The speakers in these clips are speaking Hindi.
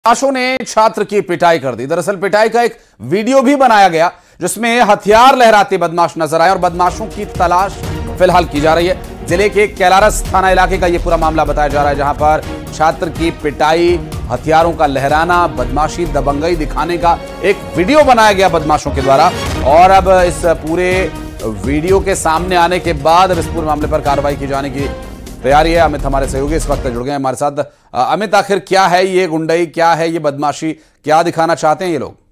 बदमाशों ने छात्र की पिटाई कर दी। दरअसल पिटाई का एक वीडियो भी बनाया गया जिसमें हथियार लहराते बदमाश नजर आए और बदमाशों की तलाश फिलहाल की जा रही है। जिले के कैलारस थाना इलाके का यह पूरा मामला बताया जा रहा है, जहां पर छात्र की पिटाई, हथियारों का लहराना, बदमाशी, दबंगई दिखाने का एक वीडियो बनाया गया बदमाशों के द्वारा। और अब इस पूरे वीडियो के सामने आने के बाद अब इस पूरे मामले पर कार्रवाई की जाने की तैयारी है। अमित हमारे सहयोगी इस वक्त जुड़ गए हमारे साथ। अमित, आखिर क्या है ये गुंडई, क्या है ये बदमाशी, क्या दिखाना चाहते हैं ये लोग?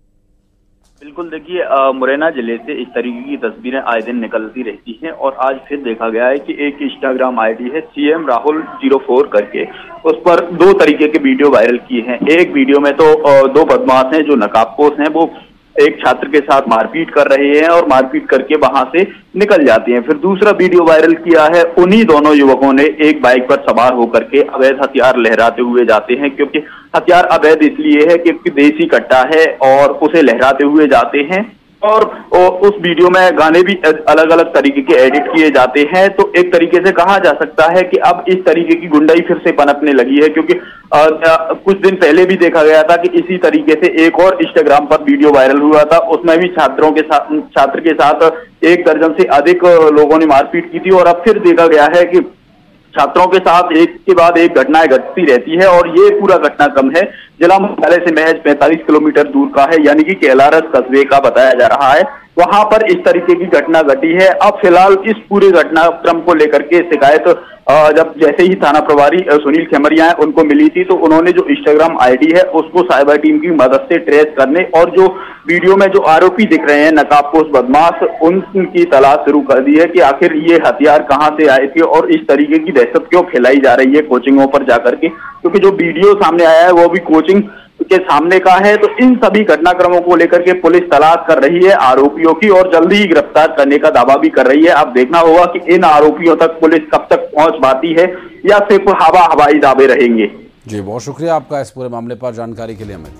बिल्कुल, देखिए मुरैना जिले से इस तरीके की तस्वीरें आए दिन निकलती रहती हैं और आज फिर देखा गया है कि एक इंस्टाग्राम आईडी है CM राहुल 04 करके, उस पर दो तरीके के वीडियो वायरल किए हैं। एक वीडियो में तो दो बदमाश हैं जो नकाबपोश हैं, वो एक छात्र के साथ मारपीट कर रहे हैं और मारपीट करके वहां से निकल जाते हैं। फिर दूसरा वीडियो वायरल किया है, उन्हीं दोनों युवकों ने एक बाइक पर सवार होकर के अवैध हथियार लहराते हुए जाते हैं, क्योंकि हथियार अवैध इसलिए है क्योंकि देसी कट्टा है और उसे लहराते हुए जाते हैं। और उस वीडियो में गाने भी अलग अलग तरीके के एडिट किए जाते हैं। तो एक तरीके से कहा जा सकता है कि अब इस तरीके की गुंडाई फिर से पनपने लगी है, क्योंकि कुछ दिन पहले भी देखा गया था कि इसी तरीके से एक और इंस्टाग्राम पर वीडियो वायरल हुआ था। उसमें भी छात्र के साथ 1 दर्जन से अधिक लोगों ने मारपीट की थी। और अब फिर देखा गया है कि छात्रों के साथ एक के बाद एक घटनाएं घटती रहती है और ये पूरा घटनाक्रम है जिला मुख्यालय से महज 45 किलोमीटर दूर का है, यानी कि कैलारस कस्बे का बताया जा रहा है। वहां पर इस तरीके की घटना घटी है। अब फिलहाल इस पूरे घटनाक्रम को लेकर के शिकायत जब जैसे ही थाना प्रभारी सुनील खेमरिया है उनको मिली थी, तो उन्होंने जो इंस्टाग्राम आईडी है उसको साइबर टीम की मदद से ट्रेस करने और जो वीडियो में जो आरोपी दिख रहे हैं नकाबपोश बदमाश, उनकी तलाश शुरू कर दी है कि आखिर ये हथियार कहां से आए थे और इस तरीके की दहशत क्यों फैलाई जा रही है कोचिंगों पर जाकर के, क्योंकि जो वीडियो सामने आया है वो भी कोचिंग के सामने का है। तो इन सभी घटनाक्रमों को लेकर के पुलिस तलाश कर रही है आरोपियों की और जल्दी ही गिरफ्तार करने का दावा भी कर रही है। अब देखना होगा कि इन आरोपियों तक पुलिस कब तक पहुंच पाती है या सिर्फ हवाई दावे रहेंगे। जी, बहुत शुक्रिया आपका इस पूरे मामले पर जानकारी के लिए अमित।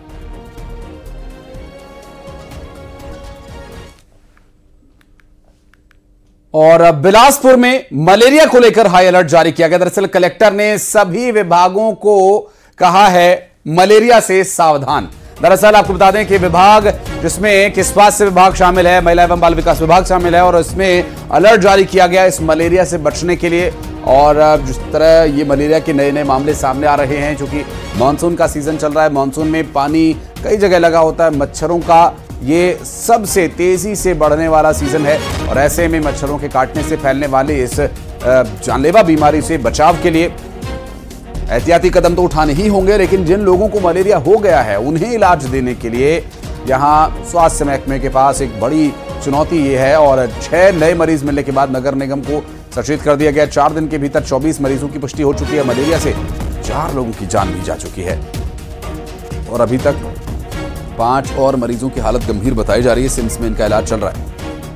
और बिलासपुर में मलेरिया को लेकर हाई अलर्ट जारी किया गया। दरअसल कलेक्टर ने सभी विभागों को कहा है मलेरिया से सावधान। दरअसल आपको बता दें कि विभाग जिसमें कि स्वास्थ्य विभाग शामिल है, महिला एवं बाल विकास विभाग शामिल है, और इसमें अलर्ट जारी किया गया इस मलेरिया से बचने के लिए। और जिस तरह ये मलेरिया के नए नए मामले सामने आ रहे हैं, क्योंकि मानसून का सीजन चल रहा है, मानसून में पानी कई जगह लगा होता है, मच्छरों का ये सबसे तेजी से बढ़ने वाला सीजन है। और ऐसे में मच्छरों के काटने से फैलने वाली इस जानलेवा बीमारी से बचाव के लिए एहतियाती कदम तो उठाने ही होंगे, लेकिन जिन लोगों को मलेरिया हो गया है उन्हें इलाज देने के लिए यहां स्वास्थ्य महकमे के पास एक बड़ी चुनौती ये है। और 6 नए मरीज मिलने के बाद नगर निगम को सचेत कर दिया गया। 4 दिन के भीतर 24 मरीजों की पुष्टि हो चुकी है। मलेरिया से 4 लोगों की जान भी जा चुकी है और अभी तक 5 और मरीजों की हालत गंभीर बताई जा रही है। सिम्स में इनका इलाज चल रहा है।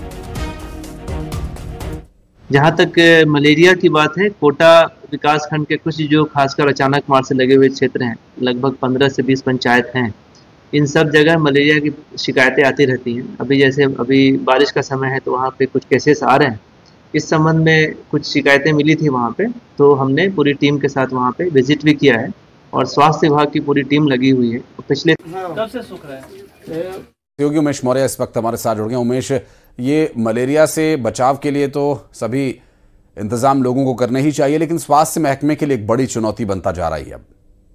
जहाँ तक मलेरिया की बात है, कोटा विकास खंड के कुछ जो खासकर अचानक मार से लगे हुए क्षेत्र हैं, लगभग 15 से 20 पंचायत हैं, इन सब जगह मलेरिया की शिकायतें आती रहती हैं। अभी बारिश का समय है तो वहाँ पे कुछ केसेस आ रहे हैं। इस संबंध में कुछ शिकायतें मिली थी वहाँ पे, तो हमने पूरी टीम के साथ वहाँ पे विजिट भी किया है और स्वास्थ्य विभाग की पूरी टीम लगी हुई है। पिछले कब से सूख रहा है? सहयोगी उमेश मौर्य इस वक्त हमारे साथ जुड़ गए। उमेश, ये मलेरिया से बचाव के लिए तो सभी इंतजाम लोगों को करने ही चाहिए, लेकिन स्वास्थ्य महकमे के लिए एक बड़ी चुनौती बनता जा रही है अब।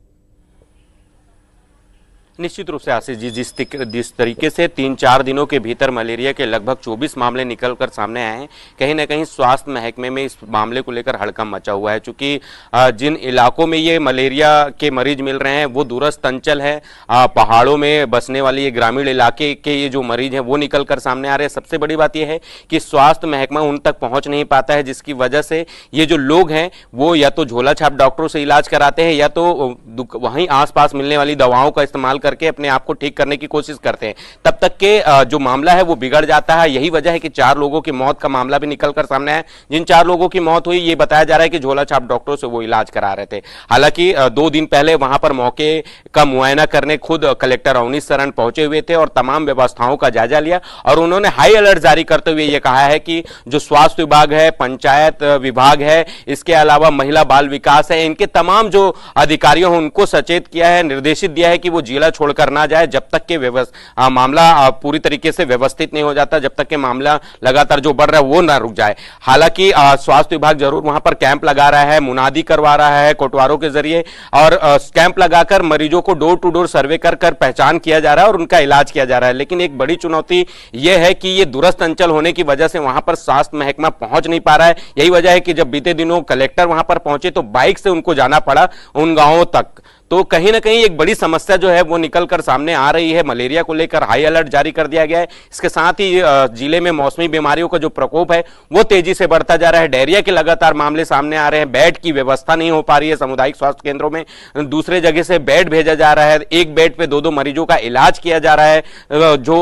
निश्चित रूप से आशीष जी, जिस तरीके से 3-4 दिनों के भीतर मलेरिया के लगभग 24 मामले निकलकर सामने आए हैं, कहीं ना कहीं स्वास्थ्य महकमे में इस मामले को लेकर हड़कंप मचा हुआ है। चूंकि जिन इलाकों में ये मलेरिया के मरीज मिल रहे हैं वो दूरस्थ अंचल है, पहाड़ों में बसने वाली ये ग्रामीण इलाके के ये जो मरीज हैं वो निकल कर सामने आ रहे हैं। सबसे बड़ी बात यह है कि स्वास्थ्य महकमा उन तक पहुंच नहीं पाता है, जिसकी वजह से ये जो लोग हैं वो या तो झोला छाप डॉक्टरों से इलाज कराते हैं या तो वहीं आसपास मिलने वाली दवाओं का इस्तेमाल करके अपने आप को ठीक करने की कोशिश करते हैं, तब तक के जो मामला है वो बिगड़ जाता है। यही वजह है कि 4 लोगों की मौत का मामला भी निकलकर सामने आया। जिन 4 लोगों की मौत हुई, ये बताया जा रहा है कि झोला छाप डॉक्टरों से वो इलाज करा रहे थे। हालांकि 2 दिन पहले वहां पर मौके का मुआयना करने खुद कलेक्टर अवनीश शरण पहुंचे हुए थे और तमाम व्यवस्थाओं का जायजा लिया, और उन्होंने हाई अलर्ट जारी करते हुए यह कहा है कि जो स्वास्थ्य विभाग है, पंचायत विभाग है, इसके अलावा महिला बाल विकास है, इनके तमाम जो अधिकारियों हैं उनको सचेत किया है, निर्देशित दिया है कि वो जिला छोड़कर ना जाए जब तक के मामला पूरी तरीके से व्यवस्थित नहीं हो जाता, जब तक के मामला लगातार जो बढ़ रहा है वो ना रुक जाए। हालांकि स्वास्थ्य विभाग जरूर वहां पर कैंप लगा रहा है, मुनादी करवा रहा है कोटवारों के जरिए, और कैंप लगाकर मरीजों को डोर टू डोर सर्वे कर पहचान किया जा रहा है और उनका इलाज किया जा रहा है। लेकिन एक बड़ी चुनौती यह है कि ये दूरस्थ अंचल होने की वजह से वहां पर स्वास्थ्य महकमा पहुंच नहीं पा रहा है। यही वजह है कि जब बीते दिनों कलेक्टर वहां पर पहुंचे तो बाइक से उनको जाना पड़ा उन गांवों तक। तो कहीं ना कहीं एक बड़ी समस्या जो है वो निकलकर सामने आ रही है। मलेरिया को लेकर हाई अलर्ट जारी कर दिया गया है। इसके साथ ही जिले में मौसमी बीमारियों का जो प्रकोप है वो तेजी से बढ़ता जा रहा है। डायरिया के लगातार मामले सामने आ रहे हैं। बेड की व्यवस्था नहीं हो पा रही है सामुदायिक स्वास्थ्य केंद्रों में, दूसरे जगह से बेड भेजा जा रहा है, एक बेड पे 2-2 मरीजों का इलाज किया जा रहा है, जो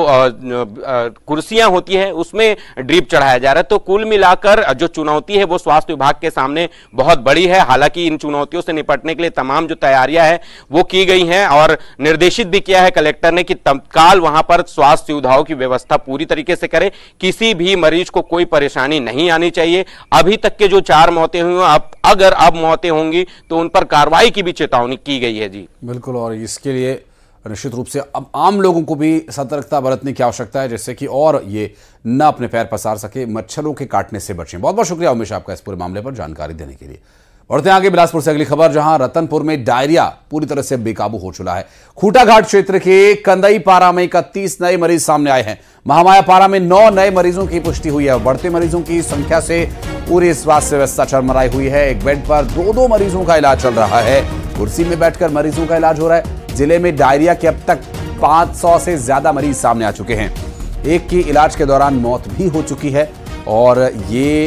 कुर्सियां होती है उसमें ड्रिप चढ़ाया जा रहा है। तो कुल मिलाकर जो चुनौती है वो स्वास्थ्य विभाग के सामने बहुत बड़ी है। हालांकि इन चुनौतियों से निपटने के लिए तमाम जो तैयारियां वो की गई हैं और निर्देशित भी किया है कलेक्टर ने कि तत्काल वहां पर स्वास्थ्य सुविधाओं की व्यवस्था पूरी तरीके से करें, किसी भी मरीज को कोई परेशानी नहीं आनी चाहिए। अभी तक के जो 4 मौतें हुई, अगर अब मौतें होंगी तो उन पर कार्रवाई की भी चेतावनी की गई है। जी बिल्कुल, और इसके लिए निश्चित रूप से अब आम लोगों को भी सतर्कता बरतने की आवश्यकता है, जिससे कि और ये न अपने पैर पसार सके, मच्छरों के काटने से बचें। बहुत बहुत शुक्रिया उमेश आपका इस पूरे मामले पर जानकारी देने के लिए। बढ़ते हैं आगे बिलासपुर से अगली खबर, जहां रतनपुर में डायरिया पूरी तरह से बेकाबू हो चुका है। खूंटाघाट क्षेत्र के कंदई पारा में 31 नए मरीज सामने आए हैं। महामाया पारा में 9 नए मरीजों की पुष्टि हुई है। बढ़ते मरीजों की संख्या से पूरी स्वास्थ्य व्यवस्था चरमराई हुई है। एक बेड पर 2-2 मरीजों का इलाज चल रहा है। कुर्सी में बैठकर मरीजों का इलाज हो रहा है। जिले में डायरिया के अब तक 500 से ज्यादा मरीज सामने आ चुके हैं। एक की इलाज के दौरान मौत भी हो चुकी है। और ये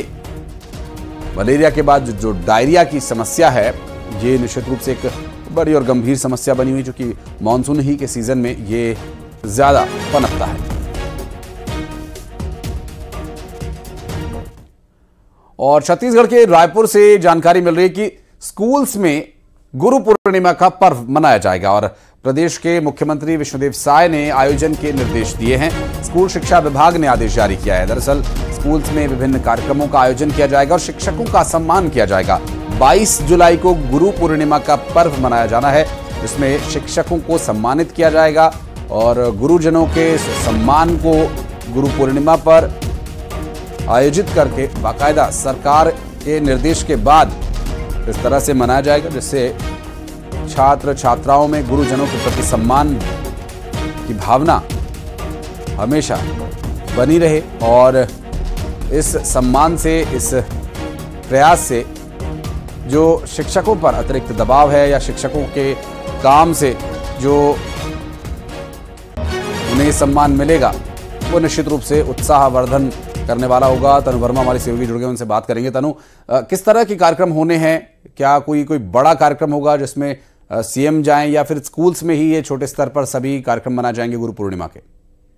मलेरिया के बाद जो डायरिया की समस्या है, ये निश्चित रूप से एक बड़ी और गंभीर समस्या बनी हुई, जो कि मानसून ही के सीजन में ये ज्यादा पनपता है। और छत्तीसगढ़ के रायपुर से जानकारी मिल रही है कि स्कूल्स में गुरु पूर्णिमा का पर्व मनाया जाएगा और प्रदेश के मुख्यमंत्री विष्णुदेव साय ने आयोजन के निर्देश दिए हैं। स्कूल शिक्षा विभाग ने आदेश जारी किया है। दरअसल स्कूल्स में विभिन्न कार्यक्रमों का आयोजन किया जाएगा और शिक्षकों का सम्मान किया जाएगा। 22 जुलाई को गुरु पूर्णिमा का पर्व मनाया जाना है, जिसमें शिक्षकों को सम्मानित किया जाएगा और गुरुजनों के सम्मान को गुरु पूर्णिमा पर आयोजित करके बाकायदा सरकार के निर्देश के बाद इस तरह से मनाया जाएगा, जिससे छात्र छात्राओं में गुरुजनों के प्रति सम्मान की भावना हमेशा बनी रहे और इस सम्मान से, इस प्रयास से जो शिक्षकों पर अतिरिक्त दबाव है या शिक्षकों के काम से जो उन्हें सम्मान मिलेगा वो निश्चित रूप से उत्साहवर्धन करने वाला होगा। तनु वर्मा हमारी सहयोगी जुड़ गए, उनसे बात करेंगे। तनु, किस तरह के कार्यक्रम होने हैं? क्या कोई बड़ा कार्यक्रम होगा जिसमें सीएम जाएं या फिर स्कूल्स में ही ये छोटे स्तर पर सभी कार्यक्रम मनाए जाएंगे गुरु पूर्णिमा के?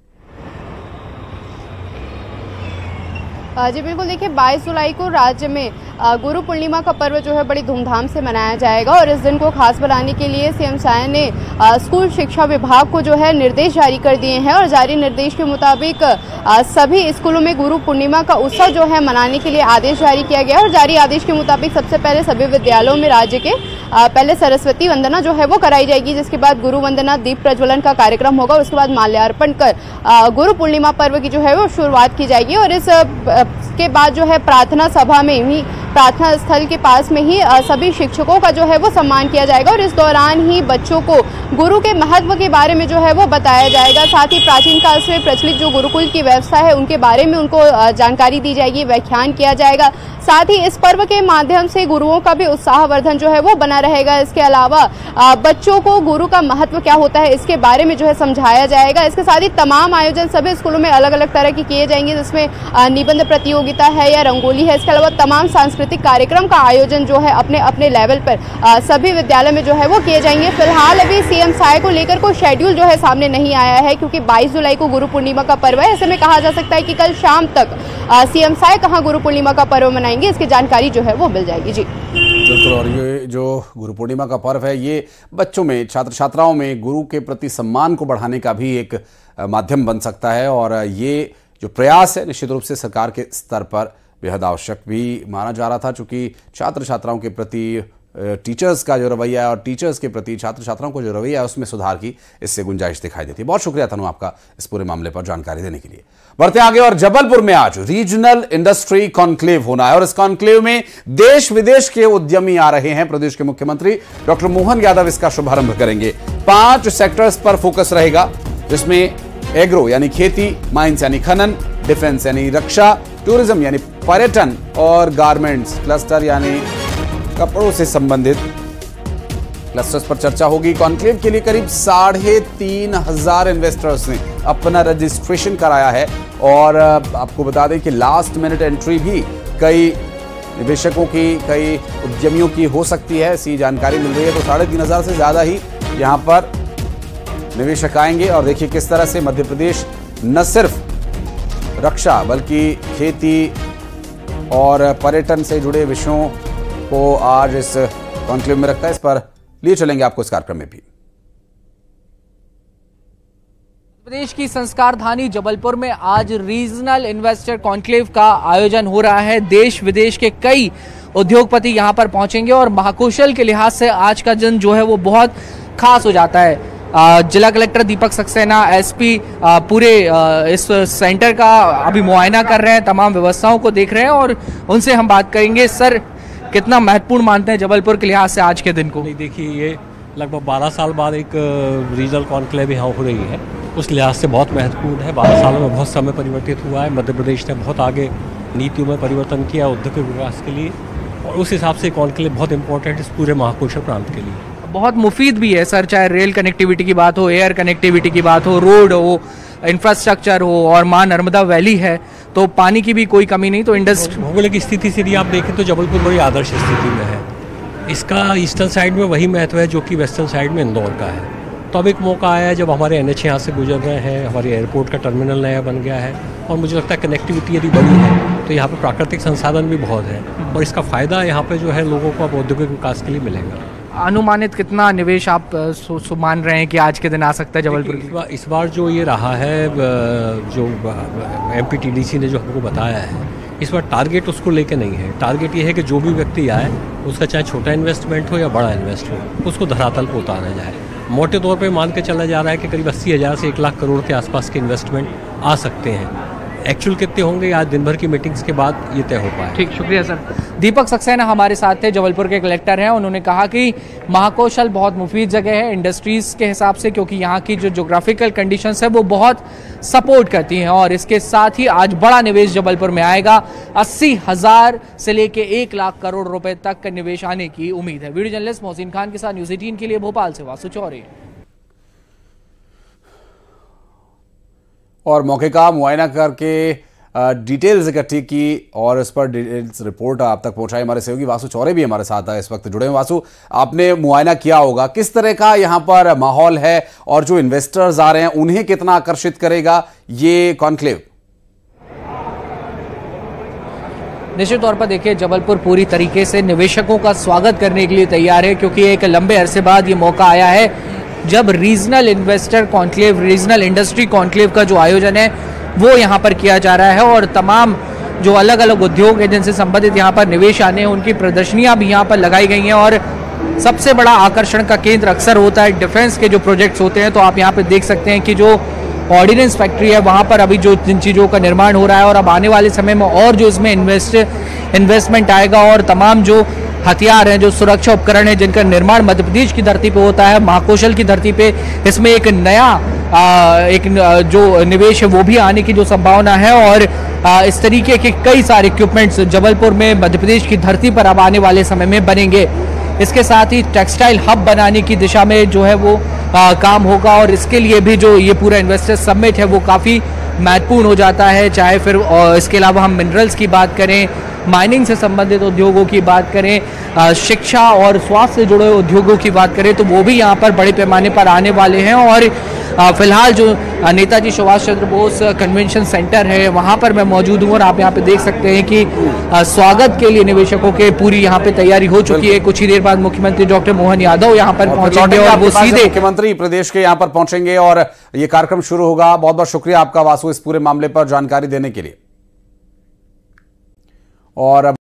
जी बिल्कुल, देखिए 22 जुलाई को राज्य में गुरु पूर्णिमा का पर्व जो है बड़ी धूमधाम से मनाया जाएगा और इस दिन को खास बनाने के लिए सीएम साय ने स्कूल शिक्षा विभाग को जो है निर्देश जारी कर दिए हैं और जारी निर्देश के मुताबिक सभी स्कूलों में गुरु पूर्णिमा का उत्सव जो है मनाने के लिए आदेश जारी किया गया और जारी आदेश के मुताबिक सबसे पहले सभी विद्यालयों में राज्य के पहले सरस्वती वंदना जो है वो कराई जाएगी, जिसके बाद गुरु वंदना, दीप प्रज्वलन का कार्यक्रम होगा। उसके बाद माल्यार्पण कर गुरु पूर्णिमा पर्व की जो है वो शुरुआत की जाएगी और इसके बाद जो है प्रार्थना सभा में ही, प्रार्थना स्थल के पास में ही सभी शिक्षकों का जो है वो सम्मान किया जाएगा और इस दौरान ही बच्चों को गुरु के महत्व के बारे में जो है वो बताया जाएगा। साथ ही प्राचीन काल से प्रचलित जो गुरुकुल की व्यवस्था है उनके बारे में उनको जानकारी दी जाएगी, व्याख्यान किया जाएगा। साथ ही इस पर्व के माध्यम से गुरुओं का भी उत्साहवर्धन जो है वो बना रहेगा। इसके अलावा बच्चों को गुरु का महत्व क्या होता है इसके बारे में जो है समझाया जाएगा। इसके साथ ही तमाम आयोजन सभी स्कूलों में अलग अलग तरह के किए जाएंगे, जिसमें निबंध प्रतियोगिता है या रंगोली है। इसके अलावा तमाम सांस्कृतिक कार्यक्रम का आयोजन जो है अपने अपने लेवल पर सभी विद्यालय में जो है वो किए जाएंगे। फिलहाल अभी सीएम साय को लेकर कोई शेड्यूल जो है सामने नहीं आया है, क्योंकि 22 जुलाई को गुरु पूर्णिमा का पर्व है। ऐसे में कहा जा सकता है कि कल शाम तक सीएम साय कहां गुरु पूर्णिमा का पर्व मनाएंगे, इसकी जानकारी जो है वो मिल जाएगी। जी बिल्कुल। और ये जो गुरु पूर्णिमा का पर्व है, ये बच्चों में, छात्र छात्राओं में गुरु के प्रति सम्मान को बढ़ाने का भी एक माध्यम बन सकता है। और ये जो प्रयास है निश्चित रूप से सरकार के स्तर पर बेहद आवश्यक भी माना जा रहा था, चूंकि छात्र छात्राओं के प्रति टीचर्स का जो रवैया है और टीचर्स के प्रति छात्र छात्राओं को जो रवैया है उसमें सुधार की इससे गुंजाइश दिखाई देती है। बहुत शुक्रिया तनु आपका इस पूरे मामले पर जानकारी देने के लिए। बढ़ते आगे, और जबलपुर में आज रीजनल इंडस्ट्री कॉन्क्लेव होना है और इस कॉन्क्लेव में देश विदेश के उद्यमी आ रहे हैं। प्रदेश के मुख्यमंत्री डॉक्टर मोहन यादव इसका शुभारंभ करेंगे। 5 सेक्टर्स पर फोकस रहेगा, जिसमें एग्रो यानी खेती, माइंस यानी खनन, डिफेंस यानी रक्षा, टूरिज्म यानी पर्यटन और गारमेंट्स क्लस्टर यानी कपड़ों से संबंधित क्लस्टर्स पर चर्चा होगी। कॉन्क्लेव के लिए करीब 3,500 इन्वेस्टर्स ने अपना रजिस्ट्रेशन कराया है और आपको बता दें कि लास्ट मिनट एंट्री भी कई निवेशकों की, कई उद्यमियों की हो सकती है, ऐसी जानकारी मिल रही है। तो 3,500 से ज्यादा ही यहां पर निवेशक आएंगे। और देखिए किस तरह से मध्य प्रदेश न सिर्फ रक्षा बल्कि खेती और पर्यटन से जुड़े विषयों को आज इस कॉन्क्लेव में रखता है। इस पर लिए चलेंगे आपको इस कार्यक्रम में भी। प्रदेश की संस्कार धानी जबलपुर में आज रीजनल इन्वेस्टर कॉन्क्लेव का आयोजन हो रहा है। देश विदेश के कई उद्योगपति यहां पर पहुंचेंगे और महाकौशल के लिहाज से आज का दिन जो है वो बहुत खास हो जाता है। जिला कलेक्टर दीपक सक्सेना, एसपी पूरे इस सेंटर का अभी मुआयना कर रहे हैं, तमाम व्यवस्थाओं को देख रहे हैं और उनसे हम बात करेंगे। सर, कितना महत्वपूर्ण मानते हैं जबलपुर के लिहाज से आज के दिन को? देखिए, ये लगभग 12 साल बाद एक रीजनल कॉन्क्लेव यहाँ हो रही है, उस लिहाज से बहुत महत्वपूर्ण है। 12 सालों में बहुत समय परिवर्तित हुआ है। मध्य प्रदेश ने बहुत आगे नीतियों में परिवर्तन किया औद्योगिक विकास के लिए, और उस हिसाब से कॉन्क्लेव बहुत इंपॉर्टेंट है इस पूरे महाकौशल प्रांत के लिए। बहुत मुफीद भी है सर, चाहे रेल कनेक्टिविटी की बात हो, एयर कनेक्टिविटी की बात हो, रोड हो, इंफ्रास्ट्रक्चर हो, और मां नर्मदा वैली है तो पानी की भी कोई कमी नहीं। तो इंडस्ट्री भौगोलिक स्थिति से यदि आप देखें तो जबलपुर बड़ी आदर्श स्थिति में है। इसका ईस्टर्न साइड में वही महत्व है जो कि वेस्टर्न साइड में इंदौर का है। तो अब एक मौका आया है जब हमारे NH यहाँ से गुजर रहे हैं, हमारे एयरपोर्ट का टर्मिनल नया बन गया है और मुझे लगता है कनेक्टिविटी यदि बड़ी है तो यहाँ पर प्राकृतिक संसाधन भी बहुत है और इसका फ़ायदा यहाँ पे जो है लोगों को अब औद्योगिक विकास के लिए मिलेगा। अनुमानित कितना निवेश आप मान रहे हैं कि आज के दिन आ सकता है जबलपुर? इस बार जो ये रहा है, जो MPTDC ने जो हमको बताया है, इस बार टारगेट उसको लेके नहीं है। टारगेट ये है कि जो भी व्यक्ति आए उसका चाहे छोटा इन्वेस्टमेंट हो या बड़ा इन्वेस्ट हो, उसको धरातल पर उतारा जाए। मोटे तौर पे मान के चला जा रहा है कि करीब 80,000 से 1 लाख करोड़ के आसपास के इन्वेस्टमेंट आ सकते हैं। एक्चुअल कितने होंगे आज दिन भर की मीटिंग्स के बाद ये तय हो पाए। ठीक, शुक्रिया सर। दीपक सक्सेना हमारे साथ थे, जबलपुर के कलेक्टर हैं। उन्होंने कहा कि महाकौशल बहुत मुफीद जगह है इंडस्ट्रीज के हिसाब से, क्योंकि यहाँ की जो ज्योग्राफिकल कंडीशंस है वो बहुत सपोर्ट करती हैं और इसके साथ ही आज बड़ा निवेश जबलपुर में आएगा। 80,000 से लेके 1 लाख करोड़ रुपए तक का निवेश आने की उम्मीद है। वीडियो जर्नलिस्ट मोहसिन खान के साथ न्यूज़ 18 के लिए भोपाल से वासु चौरे। और मौके का मुआयना करके डिटेल्स इकट्ठी की और इस पर डिटेल्स रिपोर्ट आप तक पहुंचाई हमारे सहयोगी वासु चौरे भी हमारे साथ इस वक्त जुड़े हैं। वासु, आपने मुआयना किया होगा, किस तरह का यहां पर माहौल है और जो इन्वेस्टर्स आ रहे हैं उन्हें कितना आकर्षित करेगा ये कॉन्क्लेव? निश्चित तौर पर देखिए, जबलपुर पूरी तरीके से निवेशकों का स्वागत करने के लिए तैयार है, क्योंकि एक लंबे अरसे बाद ये मौका आया है जब regional investor conclave, regional industry conclave का जो आयोजन है वो यहाँ पर किया जा रहा है और तमाम जो अलग अलग उद्योग हैं जिनसे संबंधित यहाँ पर निवेश आने हैं उनकी प्रदर्शनियाँ भी यहाँ पर लगाई गई हैं। और सबसे बड़ा आकर्षण का केंद्र अक्सर होता है डिफेंस के जो प्रोजेक्ट्स होते हैं। तो आप यहाँ पर देख सकते हैं कि जो ऑर्डिनेंस फैक्ट्री है वहाँ पर अभी जो जिन चीज़ों का निर्माण हो रहा है और अब आने वाले समय में और जो इसमें इन्वेस्टमेंट आएगा और तमाम जो हथियार हैं, जो सुरक्षा उपकरण हैं जिनका निर्माण मध्य प्रदेश की धरती पे होता है, महाकौशल की धरती पे, इसमें एक नया जो निवेश है वो भी आने की जो संभावना है। और इस तरीके के कई सारे इक्विपमेंट्स जबलपुर में मध्य प्रदेश की धरती पर अब आने वाले समय में बनेंगे। इसके साथ ही टेक्सटाइल हब बनाने की दिशा में जो है वो काम होगा और इसके लिए भी जो ये पूरा इन्वेस्टर समिट है वो काफ़ी महत्वपूर्ण हो जाता है, चाहे फिर इसके अलावा हम मिनरल्स की बात करें, माइनिंग से संबंधित उद्योगों की बात करें, शिक्षा और स्वास्थ्य से जुड़े उद्योगों की बात करें, तो वो भी यहाँ पर बड़े पैमाने पर आने वाले हैं। और फिलहाल जो नेताजी सुभाष चंद्र बोस कन्वेंशन सेंटर है वहाँ पर मैं मौजूद हूँ और आप यहाँ पे देख सकते हैं कि स्वागत के लिए निवेशकों के पूरी यहाँ पे तैयारी हो चुकी है। कुछ ही देर बाद मुख्यमंत्री डॉक्टर मोहन यादव यहाँ पर पहुंचेंगे और वो सीधे मुख्यमंत्री प्रदेश के यहाँ पर पहुंचेंगे और ये कार्यक्रम शुरू होगा। बहुत बहुत शुक्रिया आपका वासु इस पूरे मामले पर जानकारी देने के लिए। और